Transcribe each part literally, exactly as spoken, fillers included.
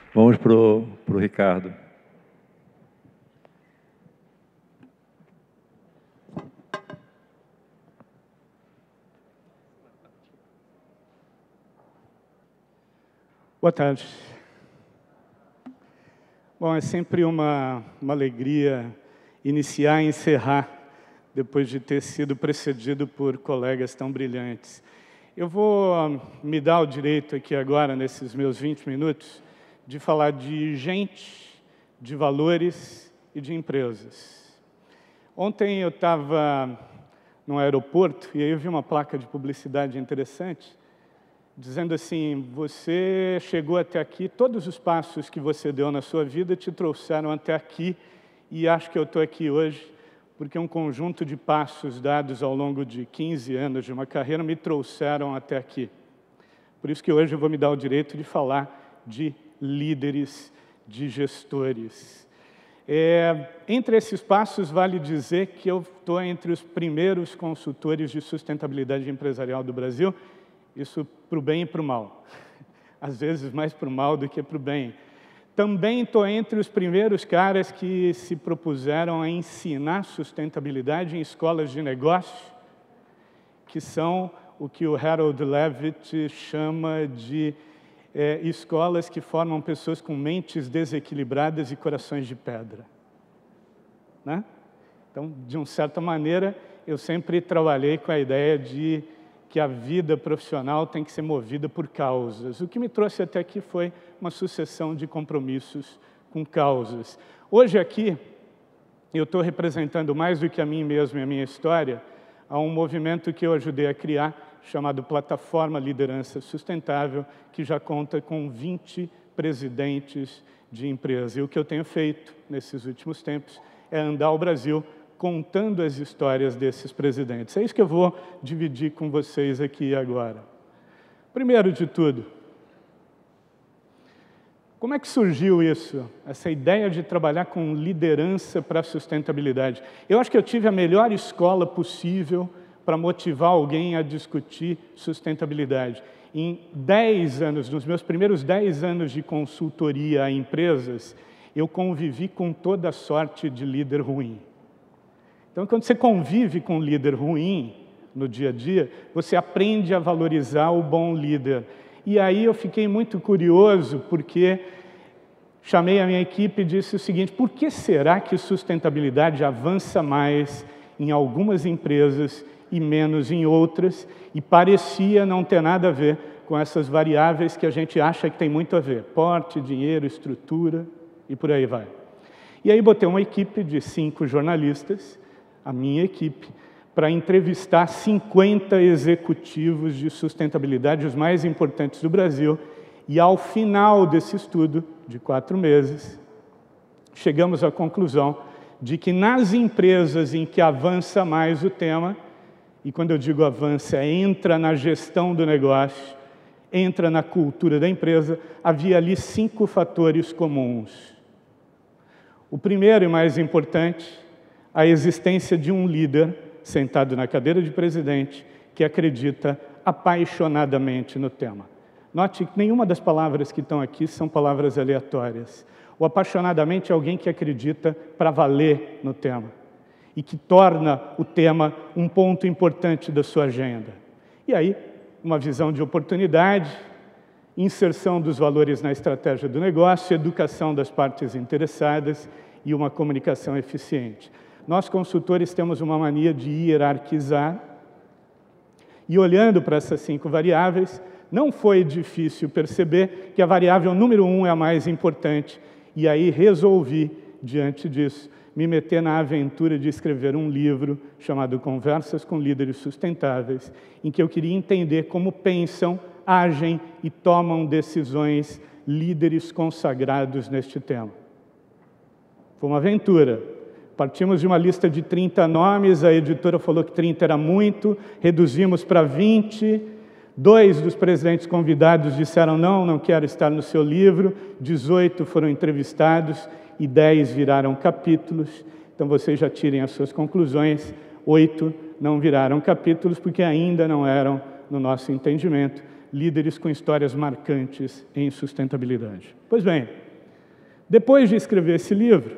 Vamos para o Ricardo. Boa tarde. Bom, é sempre uma, uma alegria iniciar e encerrar depois de ter sido precedido por colegas tão brilhantes. Eu vou me dar o direito aqui agora, nesses meus vinte minutos, de falar de gente, de valores e de empresas. Ontem eu estava no aeroporto e aí eu vi uma placa de publicidade interessante, dizendo assim, você chegou até aqui, todos os passos que você deu na sua vida te trouxeram até aqui, e acho que eu estou aqui hoje porque um conjunto de passos dados ao longo de quinze anos de uma carreira me trouxeram até aqui. Por isso que hoje eu vou me dar o direito de falar de líderes, de gestores. É, entre esses passos, vale dizer que eu estou entre os primeiros consultores de sustentabilidade empresarial do Brasil, isso para o bem e para o mal. Às vezes mais para o mal do que para o bem. Também estou entre os primeiros caras que se propuseram a ensinar sustentabilidade em escolas de negócio, que são o que o Harold Levitt chama de é, escolas que formam pessoas com mentes desequilibradas e corações de pedra. Né? Então, de uma certa maneira, eu sempre trabalhei com a ideia de que a vida profissional tem que ser movida por causas. O que me trouxe até aqui foi uma sucessão de compromissos com causas. Hoje aqui, eu estou representando mais do que a mim mesmo e a minha história, a um movimento que eu ajudei a criar, chamado Plataforma Liderança Sustentável, que já conta com vinte presidentes de empresa. E o que eu tenho feito nesses últimos tempos é andar o Brasil contando as histórias desses presidentes. É isso que eu vou dividir com vocês aqui agora. Primeiro de tudo, como é que surgiu isso? Essa ideia de trabalhar com liderança para a sustentabilidade. Eu acho que eu tive a melhor escola possível para motivar alguém a discutir sustentabilidade. Em dez anos, nos meus primeiros dez anos de consultoria a empresas, eu convivi com toda sorte de líder ruim. Então, quando você convive com um líder ruim no dia a dia, você aprende a valorizar o bom líder. E aí eu fiquei muito curioso, porque chamei a minha equipe e disse o seguinte, por que será que sustentabilidade avança mais em algumas empresas e menos em outras, e parecia não ter nada a ver com essas variáveis que a gente acha que tem muito a ver, porte, dinheiro, estrutura e por aí vai. E aí botei uma equipe de cinco jornalistas, a minha equipe, para entrevistar cinquenta executivos de sustentabilidade, os mais importantes do Brasil, e ao final desse estudo, de quatro meses, chegamos à conclusão de que nas empresas em que avança mais o tema, e quando eu digo avança, entra na gestão do negócio, entra na cultura da empresa, havia ali cinco fatores comuns. O primeiro e mais importante, a existência de um líder sentado na cadeira de presidente que acredita apaixonadamente no tema. Note que nenhuma das palavras que estão aqui são palavras aleatórias. O apaixonadamente é alguém que acredita para valer no tema e que torna o tema um ponto importante da sua agenda. E aí, uma visão de oportunidade, inserção dos valores na estratégia do negócio, educação das partes interessadas e uma comunicação eficiente. Nós, consultores, temos uma mania de hierarquizar, e olhando para essas cinco variáveis, não foi difícil perceber que a variável número um é a mais importante, e aí resolvi, diante disso, me meter na aventura de escrever um livro chamado Conversas com Líderes Sustentáveis, em que eu queria entender como pensam, agem e tomam decisões líderes consagrados neste tema. Foi uma aventura. Partimos de uma lista de trinta nomes, a editora falou que trinta era muito, reduzimos para vinte, dois dos presidentes convidados disseram não, não quero estar no seu livro, dezoito foram entrevistados e dez viraram capítulos, então vocês já tirem as suas conclusões, oito não viraram capítulos porque ainda não eram, no nosso entendimento, líderes com histórias marcantes em sustentabilidade. Pois bem, depois de escrever esse livro,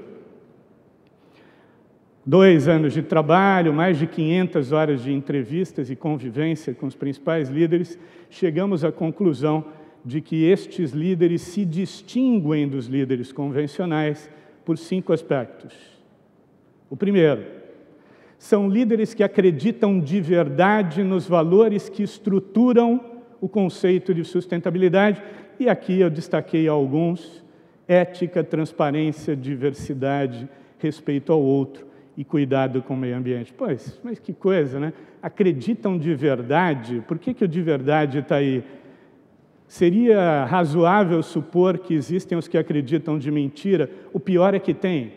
dois anos de trabalho, mais de quinhentas horas de entrevistas e convivência com os principais líderes, chegamos à conclusão de que estes líderes se distinguem dos líderes convencionais por cinco aspectos. O primeiro, são líderes que acreditam de verdade nos valores que estruturam o conceito de sustentabilidade, e aqui eu destaquei alguns: ética, transparência, diversidade, respeito ao outro e cuidado com o meio ambiente. Pois, mas que coisa, né? Acreditam de verdade? Por que que o de verdade está aí? Seria razoável supor que existem os que acreditam de mentira? O pior é que tem.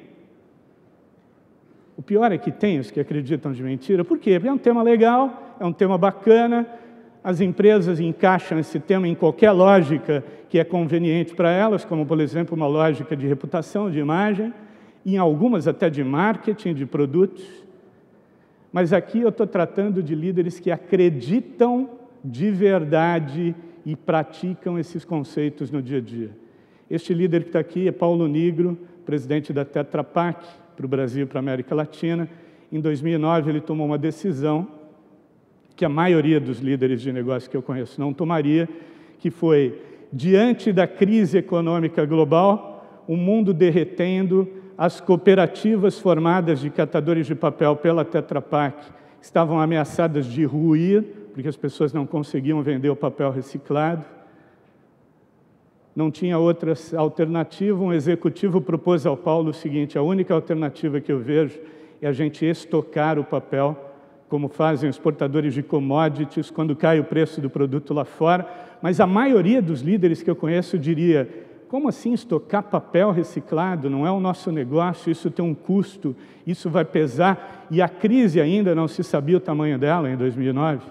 O pior é que tem os que acreditam de mentira. Por quê? Porque é um tema legal, é um tema bacana, as empresas encaixam esse tema em qualquer lógica que é conveniente para elas, como, por exemplo, uma lógica de reputação, de imagem, e em algumas até de marketing, de produtos. Mas aqui eu estou tratando de líderes que acreditam de verdade e praticam esses conceitos no dia a dia. Este líder que está aqui é Paulo Nigro, presidente da Tetra Pak, para o Brasil e para a América Latina. Em dois mil e nove, ele tomou uma decisão que a maioria dos líderes de negócio que eu conheço não tomaria, que foi, diante da crise econômica global, o mundo derretendo, as cooperativas formadas de catadores de papel pela Tetra Pak estavam ameaçadas de ruir, porque as pessoas não conseguiam vender o papel reciclado. Não tinha outra alternativa. Um executivo propôs ao Paulo o seguinte: a única alternativa que eu vejo é a gente estocar o papel, como fazem os portadores de commodities, quando cai o preço do produto lá fora. Mas a maioria dos líderes que eu conheço diria: como assim estocar papel reciclado? Não é o nosso negócio, isso tem um custo, isso vai pesar. E a crise ainda não se sabia o tamanho dela em dois mil e nove.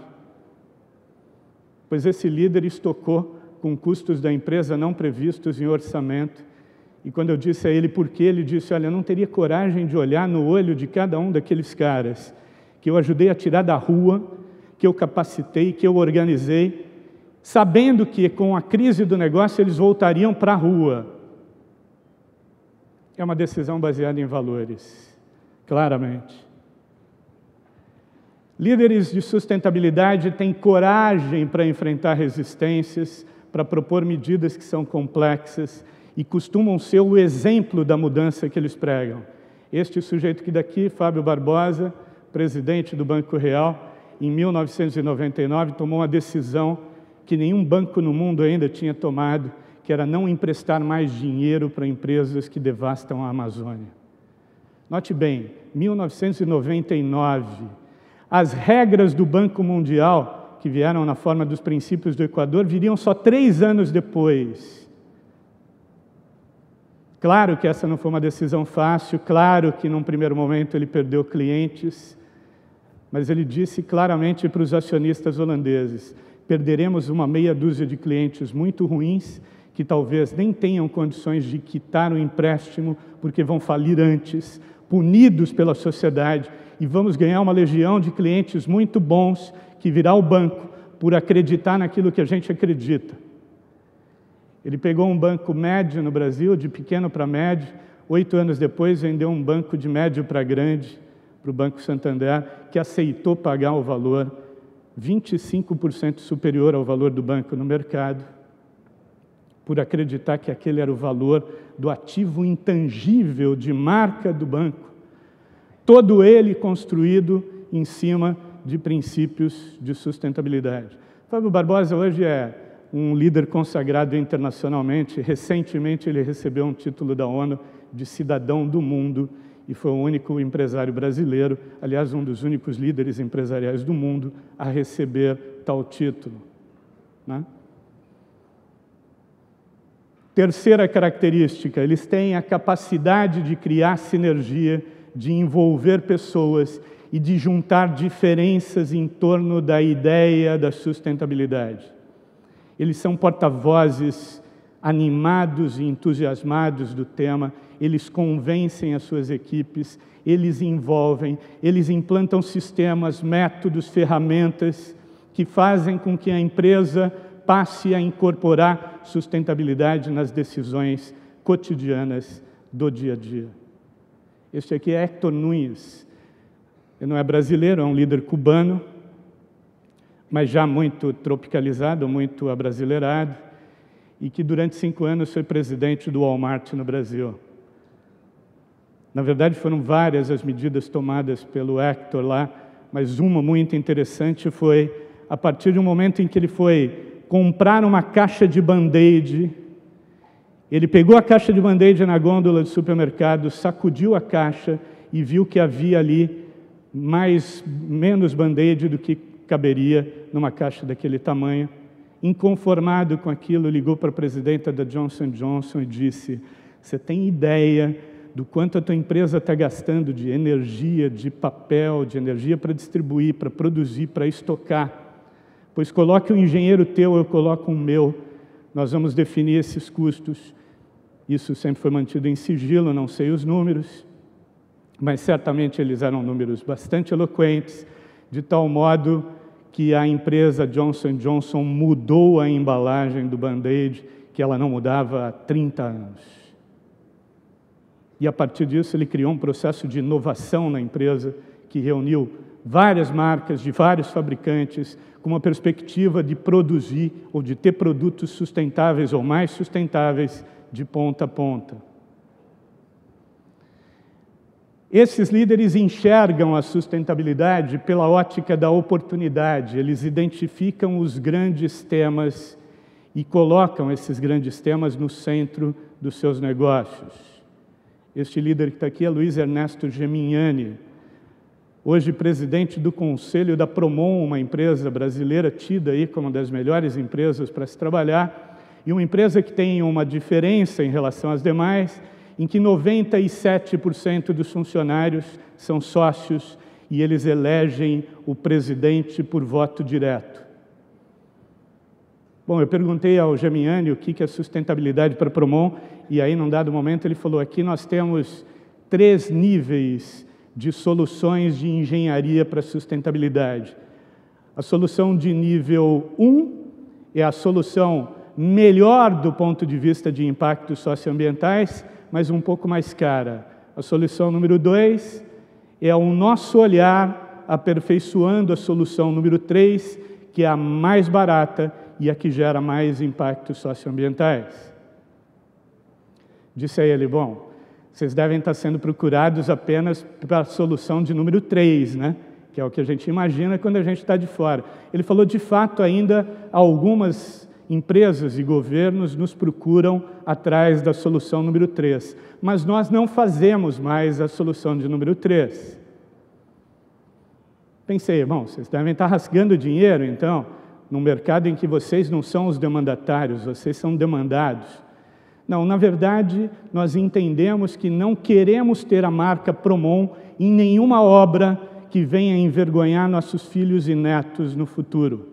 Pois esse líder estocou com custos da empresa não previstos em orçamento. E quando eu disse a ele por quê, ele disse: olha, eu não teria coragem de olhar no olho de cada um daqueles caras que eu ajudei a tirar da rua, que eu capacitei, que eu organizei, sabendo que com a crise do negócio eles voltariam para a rua. É uma decisão baseada em valores, claramente. Líderes de sustentabilidade têm coragem para enfrentar resistências, para propor medidas que são complexas e costumam ser o exemplo da mudança que eles pregam. Este sujeito que daqui, Fábio Barbosa, presidente do Banco Real, em mil novecentos e noventa e nove, tomou uma decisão que nenhum banco no mundo ainda tinha tomado, que era não emprestar mais dinheiro para empresas que devastam a Amazônia. Note bem, mil novecentos e noventa e nove, as regras do Banco Mundial, que vieram na forma dos princípios do Equador, viriam só três anos depois. Claro que essa não foi uma decisão fácil, claro que num primeiro momento ele perdeu clientes, mas ele disse claramente para os acionistas holandeses: perderemos uma meia dúzia de clientes muito ruins, que talvez nem tenham condições de quitar o empréstimo, porque vão falir antes, punidos pela sociedade, e vamos ganhar uma legião de clientes muito bons, que virá ao banco por acreditar naquilo que a gente acredita. Ele pegou um banco médio no Brasil, de pequeno para médio, oito anos depois vendeu um banco de médio para grande, para o Banco Santander, que aceitou pagar o valor vinte e cinco por cento superior ao valor do banco no mercado, por acreditar que aquele era o valor do ativo intangível de marca do banco, todo ele construído em cima de princípios de sustentabilidade. Fábio Barbosa hoje é um líder consagrado internacionalmente. Recentemente ele recebeu um título da ONU de cidadão do mundo e foi o único empresário brasileiro, aliás, um dos únicos líderes empresariais do mundo a receber tal título, né? Terceira característica, eles têm a capacidade de criar sinergia, de envolver pessoas e de juntar diferenças em torno da ideia da sustentabilidade. Eles são porta-vozes animados e entusiasmados do tema, eles convencem as suas equipes, eles envolvem, eles implantam sistemas, métodos, ferramentas que fazem com que a empresa passe a incorporar sustentabilidade nas decisões cotidianas do dia a dia. Este aqui é Héctor Nunes. Ele não é brasileiro, é um líder cubano, mas já muito tropicalizado, muito abrasileirado, e que durante cinco anos foi presidente do Walmart no Brasil. Na verdade, foram várias as medidas tomadas pelo Héctor lá, mas uma muito interessante foi, a partir de um momento em que ele foi comprar uma caixa de Band-Aid, ele pegou a caixa de Band-Aid na gôndola do supermercado, sacudiu a caixa e viu que havia ali mais, menos Band-Aid do que caberia numa caixa daquele tamanho. Inconformado com aquilo, ligou para a presidenta da Johnson and Johnson e disse: você tem ideia do quanto a tua empresa está gastando de energia, de papel, de energia para distribuir, para produzir, para estocar? Pois coloque um engenheiro teu, eu coloco um meu, nós vamos definir esses custos. Isso sempre foi mantido em sigilo, não sei os números, mas certamente eles eram números bastante eloquentes, de tal modo que a empresa Johnson and Johnson mudou a embalagem do Band-Aid, que ela não mudava há trinta anos. E a partir disso ele criou um processo de inovação na empresa, que reuniu várias marcas de vários fabricantes, com uma perspectiva de produzir ou de ter produtos sustentáveis ou mais sustentáveis de ponta a ponta. Esses líderes enxergam a sustentabilidade pela ótica da oportunidade, eles identificam os grandes temas e colocam esses grandes temas no centro dos seus negócios. Este líder que está aqui é Luiz Ernesto Gemignani, hoje presidente do Conselho da Promon, uma empresa brasileira tida aí como uma das melhores empresas para se trabalhar, e uma empresa que tem uma diferença em relação às demais, em que noventa e sete por cento dos funcionários são sócios e eles elegem o presidente por voto direto. Bom, eu perguntei ao Gemignani o que é sustentabilidade para a Promon, e aí, num dado momento, ele falou: aqui nós temos três níveis de soluções de engenharia para a sustentabilidade. A solução de nível um é a solução melhor do ponto de vista de impactos socioambientais, mas um pouco mais cara. A solução número dois é o nosso olhar aperfeiçoando a solução número três, que é a mais barata e a que gera mais impactos socioambientais. Disse a ele: bom, vocês devem estar sendo procurados apenas para a solução de número três, né? Que é o que a gente imagina quando a gente está de fora. Ele falou: de fato, ainda algumas empresas e governos nos procuram atrás da solução número três, mas nós não fazemos mais a solução de número três. Pensei: bom, vocês devem estar rasgando dinheiro, então, num mercado em que vocês não são os demandatários, vocês são demandados. Não, na verdade, nós entendemos que não queremos ter a marca Promon em nenhuma obra que venha envergonhar nossos filhos e netos no futuro.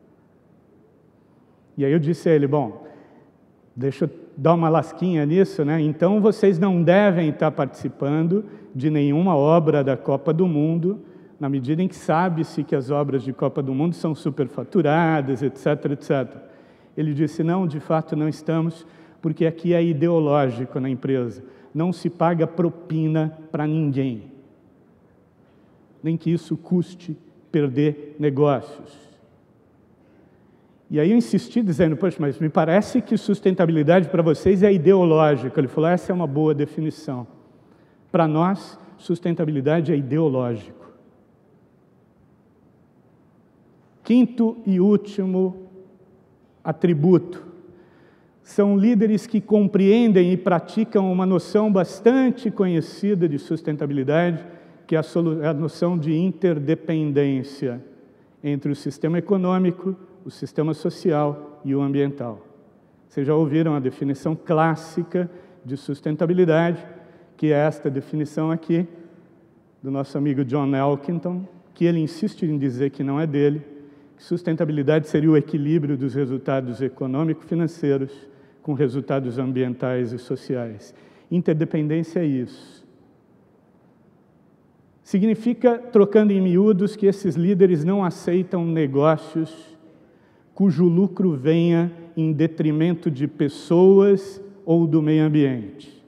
E aí eu disse a ele: bom, deixa eu dar uma lasquinha nisso, né? Então vocês não devem estar participando de nenhuma obra da Copa do Mundo, na medida em que sabe-se que as obras de Copa do Mundo são superfaturadas, etc, etcétera. Ele disse: não, de fato não estamos, porque aqui é ideológico na empresa. Não se paga propina para ninguém, nem que isso custe perder negócios. E aí eu insisti dizendo: poxa, mas me parece que sustentabilidade para vocês é ideológica. Ele falou: essa é uma boa definição. Para nós, sustentabilidade é ideológico. Quinto e último atributo. São líderes que compreendem e praticam uma noção bastante conhecida de sustentabilidade, que é a noção de interdependência entre o sistema econômico, o sistema social e o ambiental. Vocês já ouviram a definição clássica de sustentabilidade, que é esta definição aqui, do nosso amigo John Elkington, que ele insiste em dizer que não é dele, que sustentabilidade seria o equilíbrio dos resultados econômico-financeiros com resultados ambientais e sociais. Interdependência é isso. Significa, trocando em miúdos, que esses líderes não aceitam negócios cujo lucro venha em detrimento de pessoas ou do meio ambiente.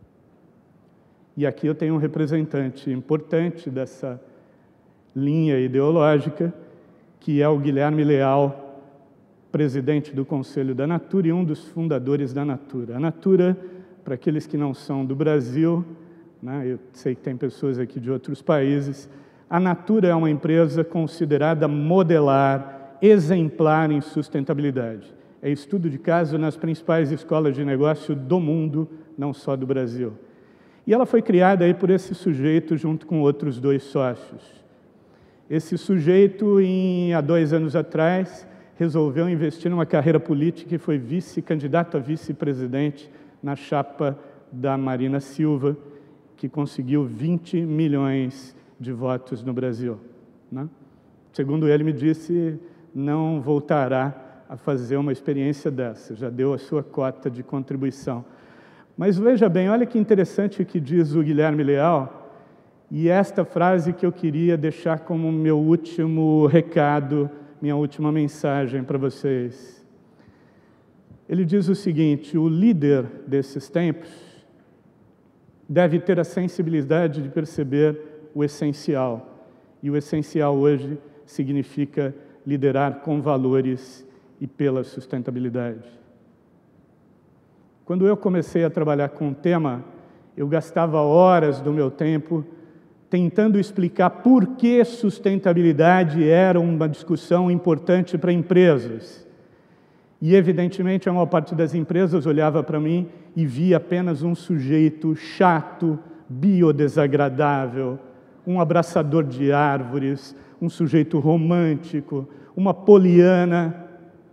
E aqui eu tenho um representante importante dessa linha ideológica, que é o Guilherme Leal, presidente do Conselho da Natura e um dos fundadores da Natura. A Natura, para aqueles que não são do Brasil, né, eu sei que tem pessoas aqui de outros países, a Natura é uma empresa considerada modelar, exemplar em sustentabilidade. É estudo de caso nas principais escolas de negócio do mundo, não só do Brasil. E ela foi criada aí por esse sujeito junto com outros dois sócios. Esse sujeito, em, há dois anos atrás, resolveu investir numa carreira política e foi vice-candidato a vice-presidente na chapa da Marina Silva, que conseguiu vinte milhões de votos no Brasil, né? Segundo ele me disse, não voltará a fazer uma experiência dessa, já deu a sua cota de contribuição. Mas veja bem, olha que interessante o que diz o Guilherme Leal, e esta frase que eu queria deixar como meu último recado, minha última mensagem para vocês. Ele diz o seguinte: o líder desses tempos deve ter a sensibilidade de perceber o essencial. E o essencial hoje significa liderar com valores e pela sustentabilidade. Quando eu comecei a trabalhar com o tema, eu gastava horas do meu tempo tentando explicar por que sustentabilidade era uma discussão importante para empresas. E, evidentemente, a maior parte das empresas olhava para mim e via apenas um sujeito chato, biodesagradável, um abraçador de árvores, um sujeito romântico, uma poliana.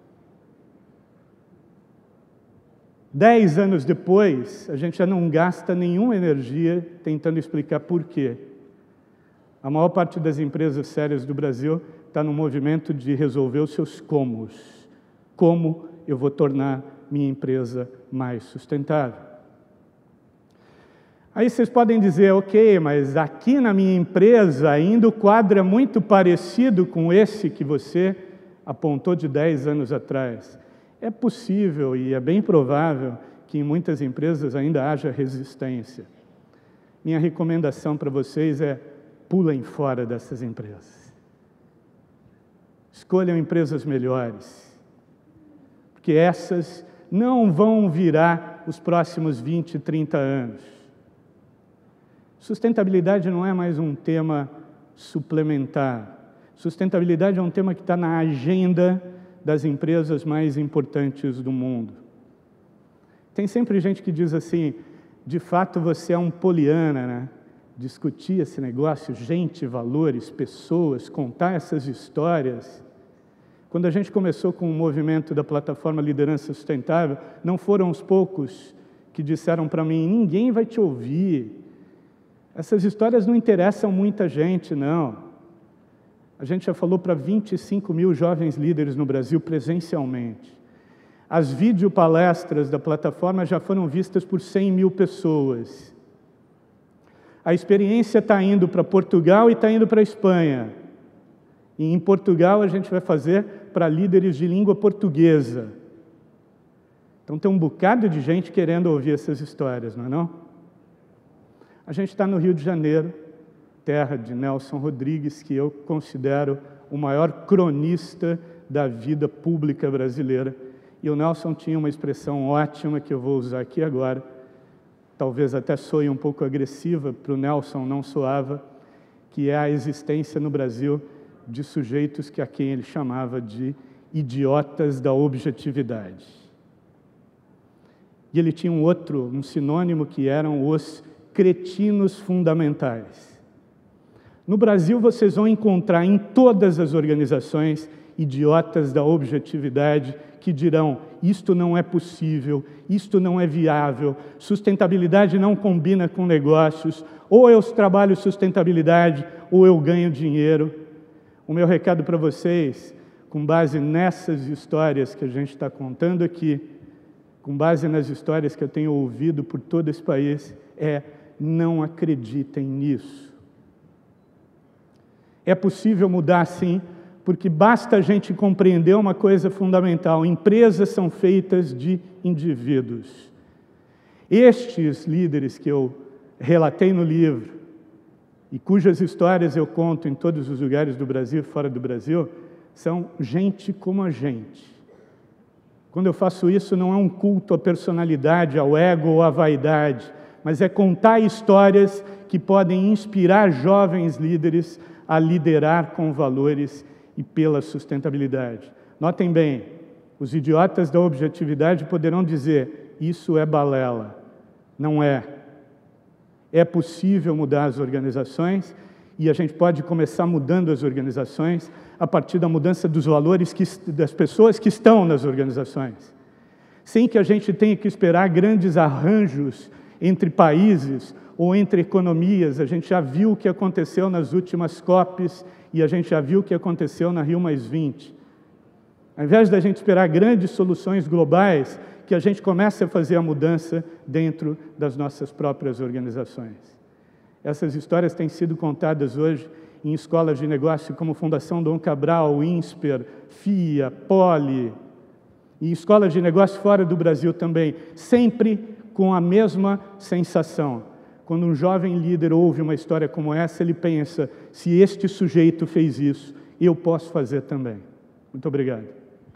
Dez anos depois, a gente já não gasta nenhuma energia tentando explicar por quê. A maior parte das empresas sérias do Brasil está no movimento de resolver os seus comos. Como eu vou tornar minha empresa mais sustentável? Aí vocês podem dizer, ok, mas aqui na minha empresa ainda o quadro é muito parecido com esse que você apontou de dez anos atrás. É possível e é bem provável que em muitas empresas ainda haja resistência. Minha recomendação para vocês é: pulem fora dessas empresas. Escolham empresas melhores, porque essas não vão virar os próximos vinte, trinta anos. Sustentabilidade não é mais um tema suplementar. Sustentabilidade é um tema que está na agenda das empresas mais importantes do mundo. Tem sempre gente que diz assim, de fato você é um poliana, né? Discutir esse negócio, gente, valores, pessoas, contar essas histórias. Quando a gente começou com o movimento da plataforma Liderança Sustentável, não foram os poucos que disseram para mim, ninguém vai te ouvir. Essas histórias não interessam muita gente, não. A gente já falou para vinte e cinco mil jovens líderes no Brasil presencialmente. As videopalestras da plataforma já foram vistas por cem mil pessoas. A experiência está indo para Portugal e está indo para a Espanha. E em Portugal a gente vai fazer para líderes de língua portuguesa. Então tem um bocado de gente querendo ouvir essas histórias, não é não? A gente está no Rio de Janeiro, terra de Nelson Rodrigues, que eu considero o maior cronista da vida pública brasileira. E o Nelson tinha uma expressão ótima que eu vou usar aqui agora, talvez até soe um pouco agressiva, para o Nelson não soava, que é a existência no Brasil de sujeitos que a quem ele chamava de idiotas da objetividade. E ele tinha um outro, um sinônimo, que eram os cretinos fundamentais. No Brasil, vocês vão encontrar em todas as organizações idiotas da objetividade que dirão, isto não é possível, isto não é viável, sustentabilidade não combina com negócios, ou eu trabalho sustentabilidade, ou eu ganho dinheiro. O meu recado para vocês, com base nessas histórias que a gente está contando aqui, com base nas histórias que eu tenho ouvido por todo esse país, é: não acreditem nisso. É possível mudar, sim, porque basta a gente compreender uma coisa fundamental: empresas são feitas de indivíduos. Estes líderes que eu relatei no livro, e cujas histórias eu conto em todos os lugares do Brasil e fora do Brasil, são gente como a gente. Quando eu faço isso, não é um culto à personalidade, ao ego ou à vaidade, mas é contar histórias que podem inspirar jovens líderes a liderar com valores e pela sustentabilidade. Notem bem, os idiotas da objetividade poderão dizer: isso é balela. Não é. É possível mudar as organizações, e a gente pode começar mudando as organizações a partir da mudança dos valores que, das pessoas que estão nas organizações. Sem que a gente tenha que esperar grandes arranjos entre países ou entre economias. A gente já viu o que aconteceu nas últimas COPs e a gente já viu o que aconteceu na Rio mais vinte. Ao invés da gente esperar grandes soluções globais, que a gente comece a fazer a mudança dentro das nossas próprias organizações. Essas histórias têm sido contadas hoje em escolas de negócio como Fundação Dom Cabral, INSPER, FIA, Poli, e escolas de negócio fora do Brasil também, sempre com a mesma sensação. Quando um jovem líder ouve uma história como essa, ele pensa: se este sujeito fez isso, eu posso fazer também. Muito obrigado.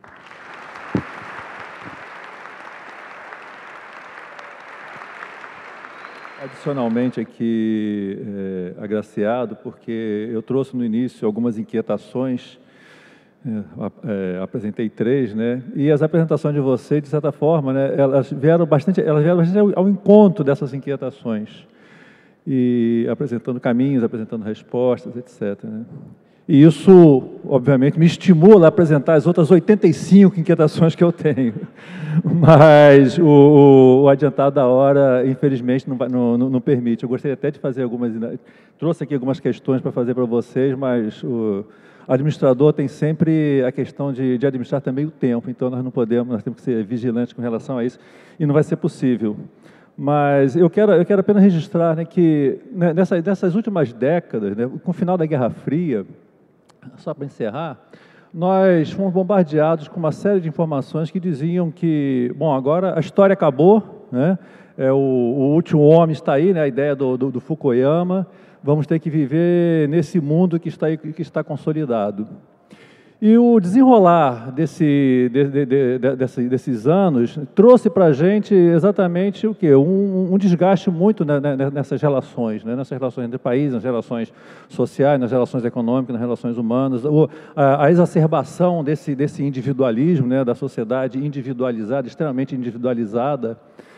Adicionalmente aqui, é, agraciado, porque eu trouxe no início algumas inquietações, é, é, apresentei três, né? E as apresentações de vocês, de certa forma, né, elas vieram bastante, elas vieram bastante ao, ao encontro dessas inquietações, e apresentando caminhos, apresentando respostas, etcétera, né? E isso, obviamente, me estimula a apresentar as outras oitenta e cinco inquietações que eu tenho. Mas o, o, o adiantado da hora, infelizmente, não, vai, não, não, não permite. Eu gostaria até de fazer algumas... Trouxe aqui algumas questões para fazer para vocês, mas o administrador tem sempre a questão de, de administrar também o tempo. Então, nós não podemos, nós temos que ser vigilantes com relação a isso, e não vai ser possível. Mas eu quero, eu quero apenas registrar, né, que né, nessa, nessas últimas décadas, né, com o final da Guerra Fria, só para encerrar, nós fomos bombardeados com uma série de informações que diziam que, bom, agora a história acabou, né? É, o, o último homem está aí, né? A ideia do, do, do Fukuyama, vamos ter que viver nesse mundo que está, aí, que está consolidado. E o desenrolar desse, de, de, de, de, desse, desses anos trouxe para a gente exatamente o quê? Um, um desgaste muito né, nessas relações, né? Nessas relações entre países, nas relações sociais, nas relações econômicas, nas relações humanas, o, a, a exacerbação desse, desse individualismo, né, da sociedade individualizada, extremamente individualizada.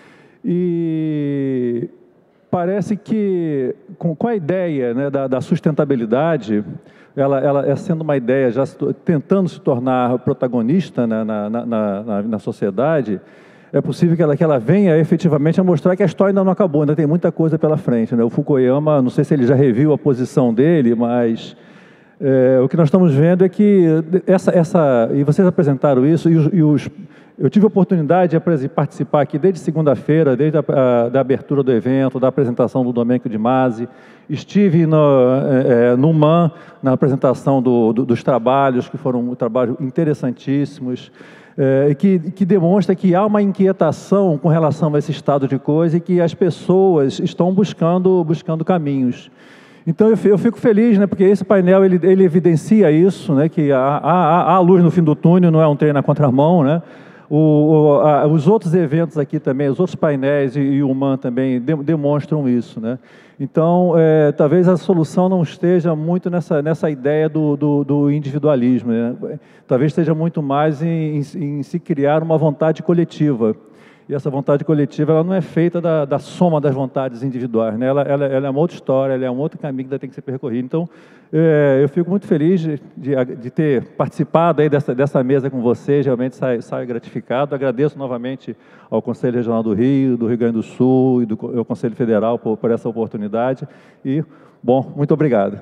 E parece que, com, com a ideia né, da, da sustentabilidade, ela, ela é sendo uma ideia, já se, tentando se tornar protagonista na, na, na, na, na sociedade, é possível que ela, que ela venha efetivamente a mostrar que a história ainda não acabou, ainda tem muita coisa pela frente, né? O Fukuyama, não sei se ele já reviu a posição dele, mas é, o que nós estamos vendo é que essa, essa e vocês apresentaram isso, e os, e os eu tive a oportunidade de participar aqui desde segunda-feira, desde a, a da abertura do evento, da apresentação do Domênico de Masi. Estive no, é, no M A N, na apresentação do, do, dos trabalhos, que foram um trabalhos interessantíssimos, é, que, que demonstra que há uma inquietação com relação a esse estado de coisa e que as pessoas estão buscando, buscando caminhos. Então, eu, eu fico feliz, né, porque esse painel ele, ele evidencia isso, né, que há, há, há luz no fim do túnel, não é um trem na contramão, né? O, o, a, os outros eventos aqui também, os outros painéis e, e o M A N também de, demonstram isso, né? Então, é, talvez a solução não esteja muito nessa, nessa ideia do, do, do individualismo, né? Talvez esteja muito mais em, em, em se criar uma vontade coletiva. E essa vontade coletiva ela não é feita da, da soma das vontades individuais, né? ela, ela, ela é uma outra história, ela é um outro caminho que tem que ser percorrido. Então, é, eu fico muito feliz de, de, de ter participado aí dessa, dessa mesa com vocês, realmente saio, saio gratificado. Agradeço novamente ao Conselho Regional do Rio, do Rio Grande do Sul e do ao Conselho Federal por, por essa oportunidade. E, bom, muito obrigado.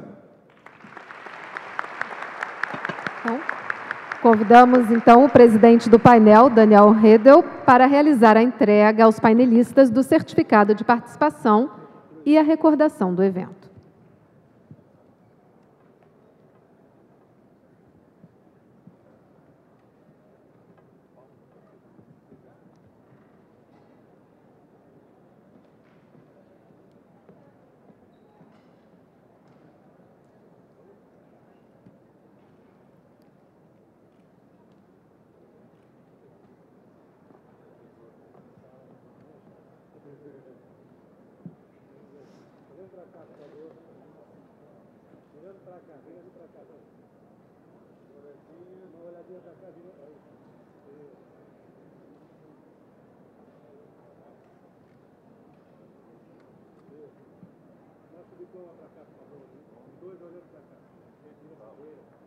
Convidamos, então, o presidente do painel, Daniel Redel, para realizar a entrega aos painelistas do certificado de participação e a recordação do evento. por favor. Virando para cá, virando para cá. Uma olhadinha para cá, virando para cá. Nosso diploma para cá, por favor. Dois olhando para cá.